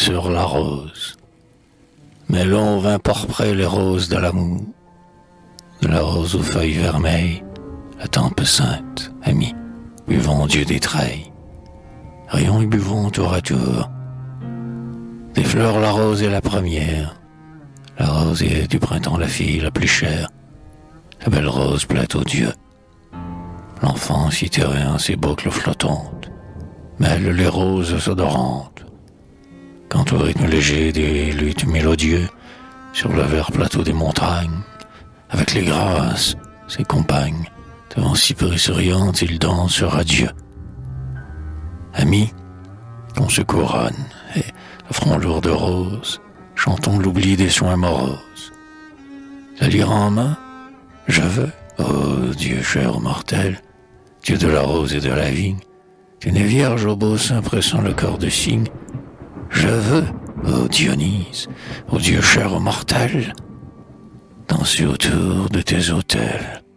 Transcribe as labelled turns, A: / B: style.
A: sur la rose. Mais l'on vint porprer les roses de l'amour, de la rose aux feuilles vermeilles, la tempe sainte, amis, buvons Dieu des treilles. Rions et buvons tour à tour. Des fleurs, la rose est la première. La rose est du printemps la fille la plus chère. La belle rose plaît aux dieux. L'enfant s'y tirait en ses boucles flottantes, mêle les roses odorantes. Quand au rythme léger des luttes mélodieux, sur le vert plateau des montagnes, avec les grâces, ses compagnes, devant cyprès souriante, il danse radieux. Amis, qu'on se couronne, et, le front lourd de rose, chantons l'oubli des soins moroses. La lyre en main, je veux, ô Dieu cher aux mortels, Dieu de la rose et de la vigne, tu n'es vierge au beau sein pressant le corps de cygne. Je veux, ô Dionys, ô Dieu cher aux mortels, danser autour de tes autels.